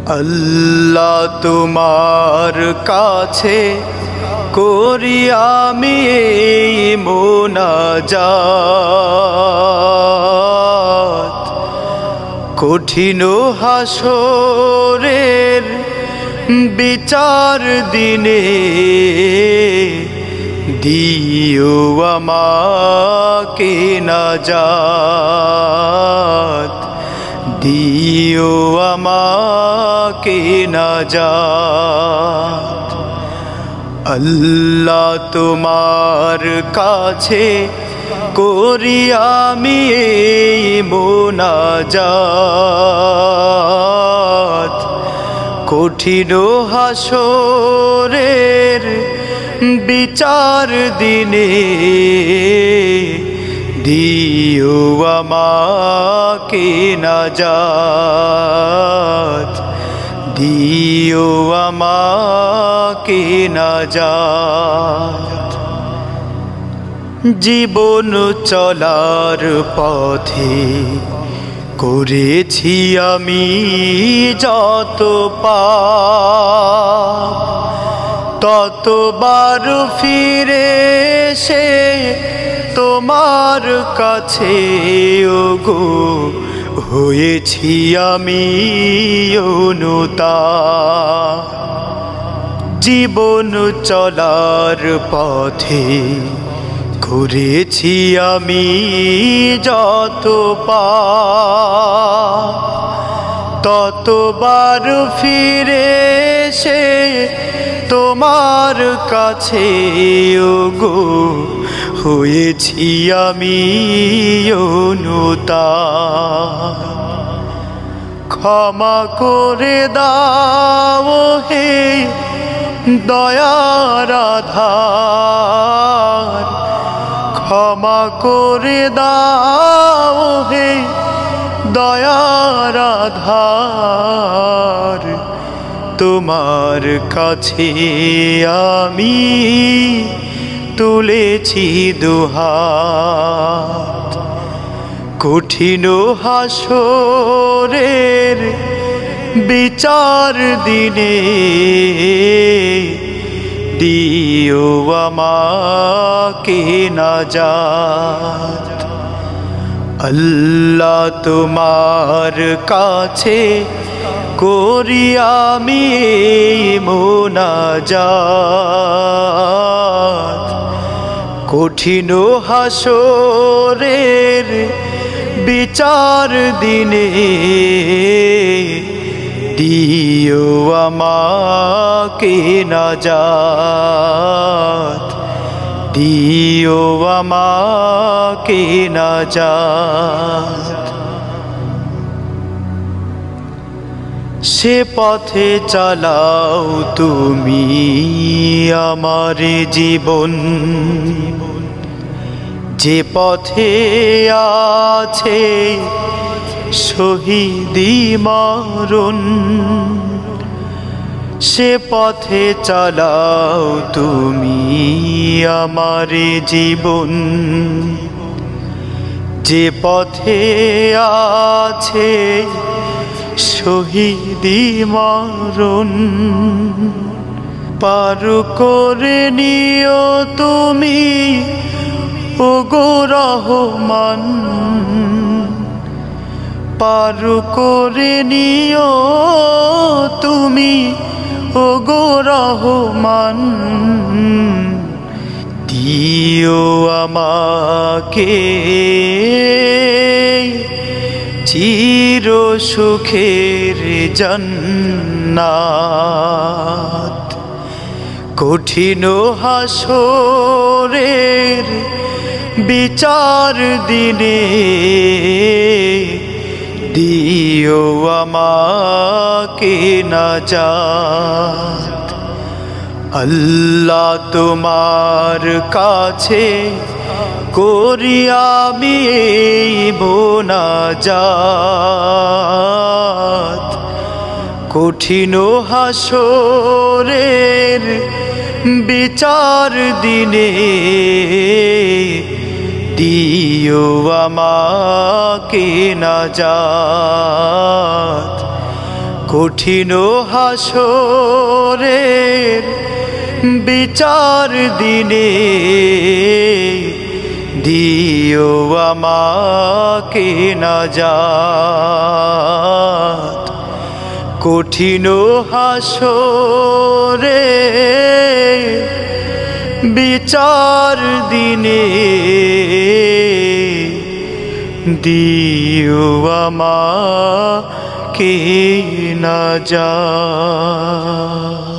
আল্লাহ তোমার কাছে করি আমি এই মোনাজাত, কঠিন হাসরের বিচার দিনে দিও আমাকে নাজাত, দিও আমাকে নাজাত। আল্লাহ তোমার কাছে করি আমি এই মোনাজাত, কঠিন হাসরের বিচার দিনে দিও আমাকে নাজাত, দিও আমাকে নাজাত। জীবন চলার পথে করেছি আমি যত পাপ, ততবার ফিরে এসে তোমার কাছে ওগো হয়েছি আমি অনুতাপ। জীবন চলার পথে করেছি আমি যত পাপ, ততবার ফিরে এসে তোমার কাছে ওগো হয়েছি আমি অনুতাপ। ক্ষমা করে দাও হে দয়ার আধার, ক্ষমা করে দাও হে দয়ার আধার। তোমার কাছে আমি তুলেছি দুহাত, কঠিন হাসরের বিচার দিনে দিও আমাকে নাজাত। আল্লাহ তোমার কাছে করি আমি এই মোনাজাত, কঠিন হাসরের বিচার দিনে দিও আমাকে নাজাত, দিও আমাকে নাজাত। সে পথে চালাও তুমি আমার জীবন, যে পথে আছে শহীদি মরণ। সে পথে চালাও তুমি আমার জীবন, যে পথে আছে শহীদি মরণ। পার করে নিও তুমি ওগো রহমান, পার করে নিও তুমি ওগো রহমান। দিও আমাকে চির সুখের জান্নাত, কঠিন হাসরের বিচার দিনে দিও আমাকে নাজাত। আল্লাহ তোমার কাছে করি আমি এই মোনাজাত, কঠিন হাসরের বিচার দিনে দিও আমাকে নাজাত, কঠিন হাসরের বিচার দিনে দিও আমাকে নাজাত। কঠিন হাসরের বিচার দিনে দিও আমাকে নাজাত।